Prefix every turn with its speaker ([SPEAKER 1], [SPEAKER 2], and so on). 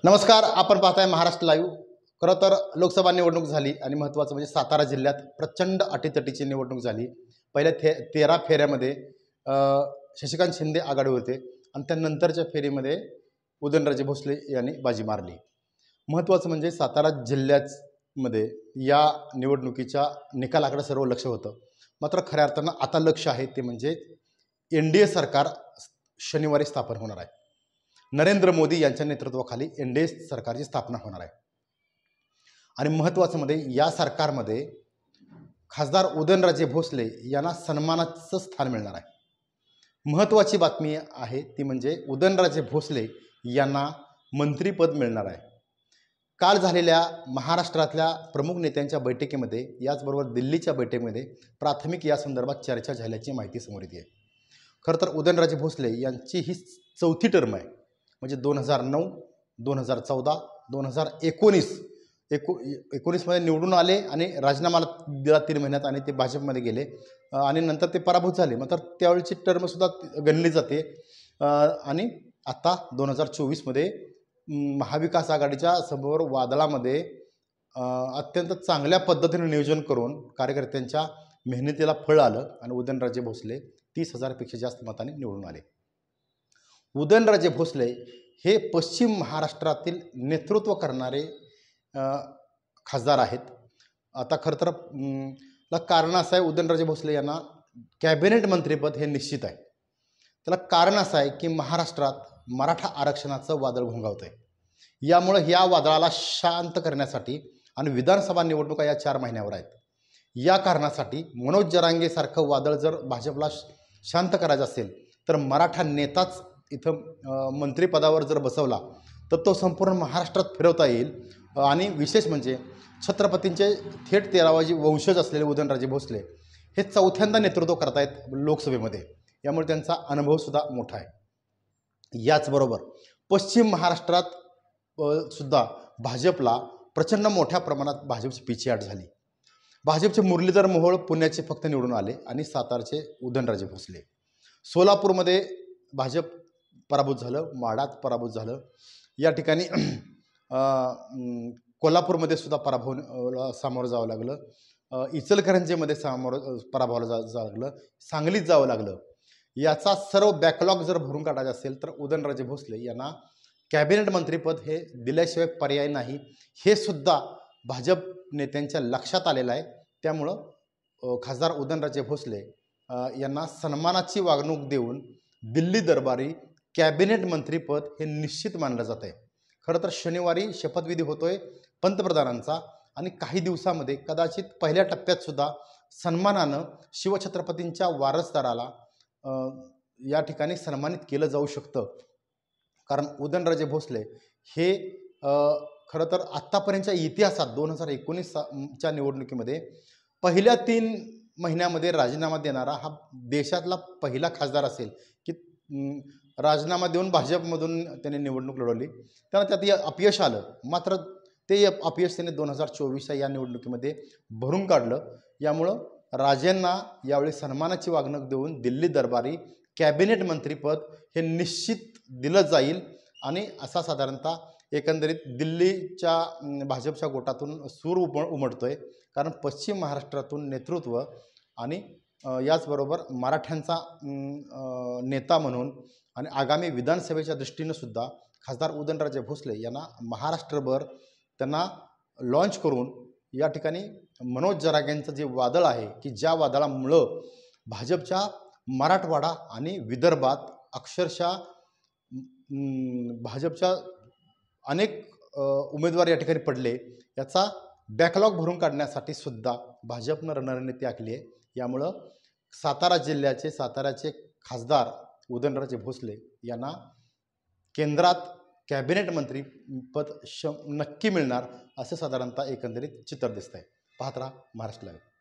[SPEAKER 1] नमस्कार, आपण पाहताय महाराष्ट्र लाईव्ह। खरं तर लोकसभा निवडणूक झाली आणि महत्त्वाचं म्हणजे सातारा जिल्ह्यात प्रचंड अटीतटीची निवडणूक झाली। पहिल्या 13 फेऱ्यामध्ये शशिकांत शिंदे आघाडीवर होते आणि त्यानंतरच्या फेरीमध्ये उदयनराजे भोसले यांनी बाजी मारली। महत्त्वाचं म्हणजे सातारा जिल्ह्यामध्ये या निवडणुकीच्या निकालाकडे सर्व लक्ष होतं। मात्र खऱ्या अर्थानं आता लक्ष आहे ते म्हणजे एनडीए सरकार शनिवारी स्थापन होणार आहे। नरेंद्र मोदी यांच्या नेतृत्वाखाली एनडीए सरकारची स्थापना होणार आहे आणि महत्त्वाचं म्हणजे या सरकारमध्ये खासदार उदयनराजे भोसले यांना सन्मानाचं स्थान मिळणार आहे। महत्त्वाची बातमी आहे ती म्हणजे उदयनराजे भोसले यांना मंत्रिपद मिळणार आहे। काल झालेल्या महाराष्ट्रातल्या प्रमुख नेत्यांच्या बैठकीमध्ये याचबरोबर दिल्लीच्या बैठकीमध्ये प्राथमिक या संदर्भात चर्चा झाल्याची माहिती समोर येते। खरं तर उदयनराजे भोसले यांची ही चौथी टर्म आहे, म्हणजे 2009, 2014, 2019 निवडून आले आणि राजीनामा दिला 3 महिन्यात आणि ते भाजपमध्ये गेले आणि नंतर ते पराभूत झाले। मात्र त्यावेळची टर्मसुद्धा गणली जाते आणि आता 2024मध्ये महाविकास आघाडीच्या समोर वादळामध्ये अत्यंत चांगल्या पद्धतीने नियोजन करून कार्यकर्त्यांच्या मेहनतीला फळ आलं आणि उदयनराजे भोसले 30,000 पेक्षा जास्त मतांनी निवडून आले। उदयनराजे भोसले हे पश्चिम महाराष्ट्रातील नेतृत्व करणारे खासदार आहेत। आता खरं तर कारण असं आहे, उदयनराजे भोसले यांना कॅबिनेट मंत्रिपद हे निश्चित आहे। त्याला कारण असं आहे की महाराष्ट्रात मराठा आरक्षणाचं वादळ घोंघावत आहे। यामुळे या वादळाला शांत करण्यासाठी आणि विधानसभा निवडणुका या 4 महिन्यावर आहेत, या कारणासाठी मनोज जरांगेसारखं वादळ जर भाजपला शांत करायचं असेल तर मराठा नेताच इथं मंत्रिपदावर जर बसवला तर तो संपूर्ण महाराष्ट्रात फिरवता येईल। आणि विशेष म्हणजे छत्रपतींचे थेट 13वाजी वंशज असलेले उदयनराजे भोसले हे चौथ्यांदा नेतृत्व करतायत लोकसभेमध्ये, यामुळे त्यांचा अनुभवसुद्धा मोठा आहे। याचबरोबर पश्चिम महाराष्ट्रात सुद्धा भाजपला प्रचंड मोठ्या प्रमाणात भाजपची पिछेहाट झाली। भाजपचे मुरलीधर मोहोळ पुण्याचे फक्त निवडून आले आणि सातारचे उदयनराजे भोसले। सोलापूरमध्ये भाजप पराभूत झालं, माढात पराभूत झालं, या ठिकाणी कोल्हापूरमध्ये सुद्धा पराभवाला सामोरं जावं लागलं, इचलकरंजीमध्ये पराभवाला जावं लागलं, सांगलीत जावं लागलं। याचा सर्व बॅकलॉग जर भरून काढायचा असेल तर उदयनराजे भोसले यांना कॅबिनेट मंत्रिपद हे दिल्याशिवाय पर्याय नाही, हे सुद्धा भाजप नेत्यांच्या लक्षात आलेलं आहे। त्यामुळं खासदार उदयनराजे भोसले यांना सन्मानाची वागणूक देऊन दिल्ली दरबारी कॅबिनेट मंत्रिपद हे निश्चित मानलं जात आहे। खरं तर शनिवारी शपथविधी होतोय पंतप्रधानांचा आणि काही दिवसामध्ये कदाचित पहिल्या टप्प्यातसुद्धा सन्मानानं शिवछत्रपतींच्या वारसदाराला या ठिकाणी सन्मानित केलं जाऊ शकतं। कारण उदयनराजे भोसले हे खरं तर आत्तापर्यंतच्या इतिहासात 2019च्या निवडणुकीमध्ये पहिल्या 3 महिन्यामध्ये राजीनामा देणारा हा देशातला पहिला खासदार असेल की राजीनामा देऊन भाजपमधून त्यांनी निवडणूक लढवली। त्यांना त्यात अपयश आलं, मात्र ते अपयश त्यांनी 2024च्या या निवडणुकीमध्ये भरून काढलं। यामुळं राजेंना यावेळी सन्मानाची वागणूक देऊन दिल्ली दरबारी कॅबिनेट मंत्रिपद हे निश्चित दिलं जाईल आणि असा साधारणतः एकंदरीत दिल्लीच्या भाजपच्या गोटातून सूर उमटतोय। कारण पश्चिम महाराष्ट्रातून नेतृत्व आणि याचबरोबर मराठ्यांचा नेता म्हणून आणि आगामी विधानसभेच्या दृष्टीनं सुद्धा खासदार उदयनराजे भोसले यांना महाराष्ट्रभर त्यांना लॉन्च करून या ठिकाणी मनोज जरांगेंचं जे वादळ आहे की ज्या वादळामुळं भाजपच्या मराठवाडा आणि विदर्भात अक्षरशः भाजपच्या अनेक उमेदवार या ठिकाणी पडले, याचा बॅकलॉग भरून काढण्यासाठी सुद्धा भाजपनं रणनीती आखली आहे। यामुळं साताराचे खासदार उदयनराजे भोसले यांना केंद्रात कॅबिनेट मंत्रिपद नक्की मिळणार असं साधारणतः एकंदरीत चित्र दिसतंय। पाहत राहा महाराष्ट्र लाईव्ह।